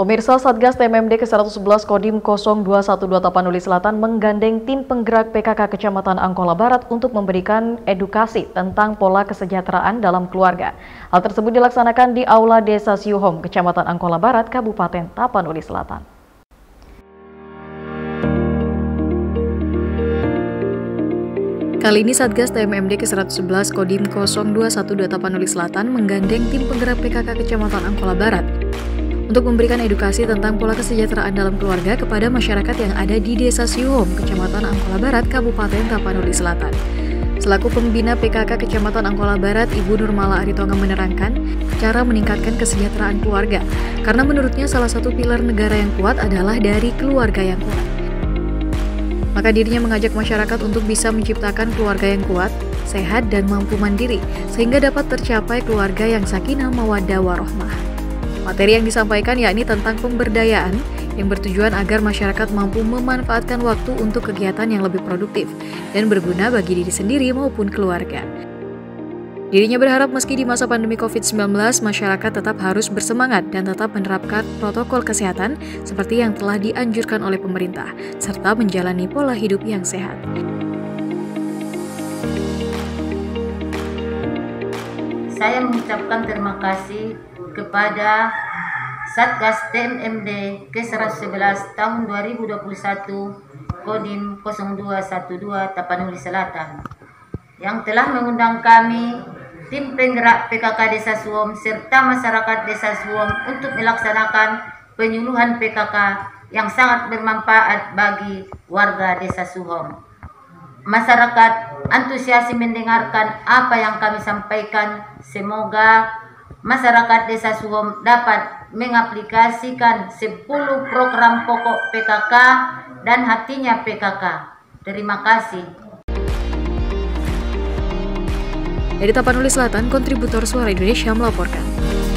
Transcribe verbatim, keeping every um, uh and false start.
Pemirsa, Satgas T M M D ke seratus sebelas Kodim nol dua satu dua Tapanuli Selatan menggandeng tim penggerak P K K Kecamatan Angkola Barat untuk memberikan edukasi tentang pola kesejahteraan dalam keluarga. Hal tersebut dilaksanakan di Aula Desa Siuhom, Kecamatan Angkola Barat, Kabupaten Tapanuli Selatan. Kali ini Satgas T M M D ke seratus sebelas Kodim nol dua satu dua Tapanuli Selatan menggandeng tim penggerak P K K Kecamatan Angkola Barat untuk memberikan edukasi tentang pola kesejahteraan dalam keluarga kepada masyarakat yang ada di Desa Siuhom, Kecamatan Angkola Barat, Kabupaten Tapanuli Selatan. Selaku pembina P K K Kecamatan Angkola Barat, Ibu Nurmala Aritonga menerangkan cara meningkatkan kesejahteraan keluarga, karena menurutnya salah satu pilar negara yang kuat adalah dari keluarga yang kuat. Maka dirinya mengajak masyarakat untuk bisa menciptakan keluarga yang kuat, sehat, dan mampu mandiri, sehingga dapat tercapai keluarga yang sakinah mawaddah warohmah. Materi yang disampaikan yakni tentang pemberdayaan yang bertujuan agar masyarakat mampu memanfaatkan waktu untuk kegiatan yang lebih produktif dan berguna bagi diri sendiri maupun keluarga. Dirinya berharap meski di masa pandemi covid sembilan belas, masyarakat tetap harus bersemangat dan tetap menerapkan protokol kesehatan seperti yang telah dianjurkan oleh pemerintah, serta menjalani pola hidup yang sehat. Saya mengucapkan terima kasih kepada Satgas T M M D ke seratus sebelas tahun dua ribu dua puluh satu Kodim nol dua satu dua Tapanuli Selatan yang telah mengundang kami, tim penggerak P K K Desa Siuhom serta masyarakat Desa Siuhom untuk melaksanakan penyuluhan P K K yang sangat bermanfaat bagi warga Desa Siuhom. Masyarakat antusias mendengarkan apa yang kami sampaikan. Semoga masyarakat Desa Siuhom dapat mengaplikasikan sepuluh program pokok P K K dan hatinya P K K. Terima kasih. Dari Tapanuli Selatan, kontributor Suara Indonesia melaporkan.